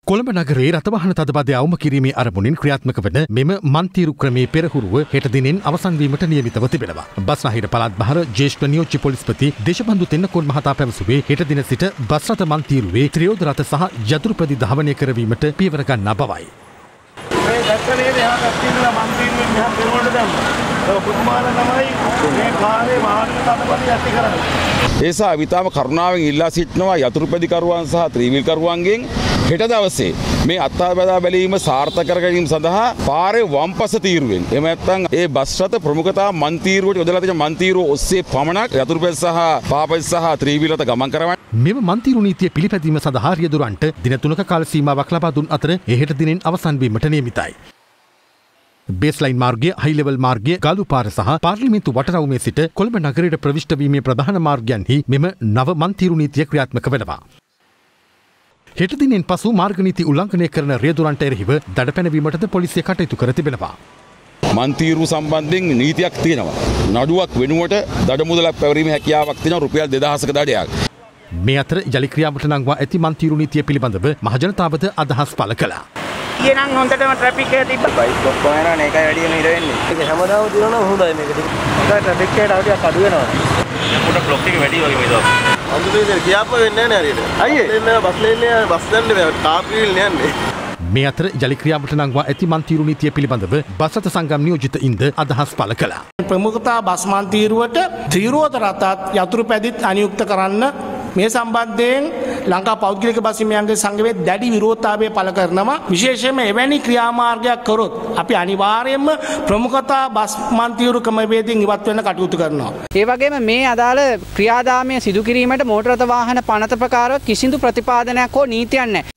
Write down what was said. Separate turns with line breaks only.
කොළඹ නගරයේ රථවාහන තදබදය අවම කිරීමේ අරමුණින් ක්‍රියාත්මක වන මෙම මන්තිරු ක්‍රමයේ පෙරහුරුව හෙට දිනෙන් අවසන් වීමට නියමිතව තිබෙනවා. බස්නාහිර පළාත් බහර ජ්‍යෙෂ්ඨ නියෝජ්‍ය පොලිස්පති දේශබන්දු තෙන්නකෝන් මහතා පැවසුවේ හෙට දින සිට බස් රථ මන්තිරුවේ ත්‍රියෝධ රථ සහ යතුරුපැදි ධාවනය කරවීමට පියවර ගන්නා බවයි.
මේ දැක්කනේ එහා පැත්තේ මන්තිරුවෙන් මෙහා පෙරවලට දැම්මා. පුතුමාලා තමයි මේ කාර්යය වාහන තදබදය ඇති කරන්නේ.
ඒ නිසා විතාම කරුණාවෙන් ඉල්ලා සිටිනවා යතුරුපැදි කරුවන් සහ ත්‍රිවිල් කරුවන්ගෙන් හෙට දවසේ මේ අත්අඩංගුව බැලීම සාර්ථක කර ගැනීම සඳහා පාරේ වම්පස තීරුවෙන් එහෙම නැත්නම් ඒ බස් රථ ප්‍රමුඛතා මන්තිරුවට යොදලා තියෙන මන්තිරුව ඔස්සේ පමණක් යතුරුපැදි සහ පාපැදි සහ ත්‍රිවිල් රථ ගමන් කරවන්න.
මෙම මන්තිරු නීතිය පිළිපැදීම සඳහා රියදුරන්ට දින 3ක කාල සීමාවක් ලබා දුන් අතර හෙට දිනෙන් අවසන් වීමට නියමිතයි. බේස්ලයින් මාර්ගය, හයි ලෙවල් මාර්ගය, ගාලු පාර සහ පාර්ලිමේන්තු වටරවුමේ සිට කොළඹ නගරයට ප්‍රවිෂ්ඨ වීමේ ප්‍රධාන මාර්ගයන්හි මෙම නව මන්තිරු නීතිය ක්‍රියාත්මක වෙනවා. හෙට දිනෙන් පසු මාර්ග නීති උල්ලංඝනය කරන රියදුරන්ට එරෙහිව දඩ පැනවීමටද පොලිසිය කටයුතු කර තිබෙනවා.
මන්තිරු සම්බන්ධයෙන් නීතියක් තියෙනවා. නඩුවක් වෙනුවට දඩ මුදලක් පැවරීමේ හැකියාවක් තියෙනවා රුපියල් 2000ක දඩයක්.
මේ අතර ජල ක්‍රියාවට නංවා ඇති මන්තිරු නීතිය පිළිබඳව මහජනතාවද අදහස් පළ කළා.
ඊනම් හොඳටම ට්‍රැෆික් එක තිබ්බා. බයික් ඔක්කොම යනවා මේකයි වැඩි වෙන ඉර වෙන්නේ. ඒක හැමදාම දිනනවා හොඳයි මේක. ඒක ට්‍රැෆික් එකට අවුටියක් අඩු වෙනවා. පොඩ ක්ලොක් එක වැඩි වගේ මේ දවස්. අඳුරේ කියාප්ප වෙන්නේ නැහැ නේ හරියට. අයියේ බස් ලේන්නේ බස් දන්නේ කාර් වීල් යන්නේ.
මේ අතර ජල ක්‍රියාවට නංවා ඇති මන්තිරු නීතිය පිළිබඳව බස් රථ සංගම් නියෝජිත ඉන්ද අදහස් පළ කළා.
ප්‍රමුඛතා බස් මන්තිරුවට ත්‍රිරෝධ රථත් යතුරුපැදිත් අනියුක්ත කරන්න මේ සම්බන්ධයෙන් ලංකා පෞද්ගලික බස් හිමියන්ගේ සංගමයේ දැඩි විරෝධතාවය පළ කරනවා. විශේෂයෙන්ම එවැනි ක්‍රියාමාර්ගයක් කරොත් අපි අනිවාර්යයෙන්ම ප්‍රමුඛතා බස් මන්තිරු ක්‍රමවේදයෙන් ඉවත් වෙන්න කටයුතු කරනවා.
ඒ වගේම මේ අදාළ ක්‍රියාදාමය සිදු කිරීමට මෝටර රථ වාහන පනත ප්‍රකාරව කිසිදු ප්‍රතිපාදනයක් හෝ නීතියක් නැහැ.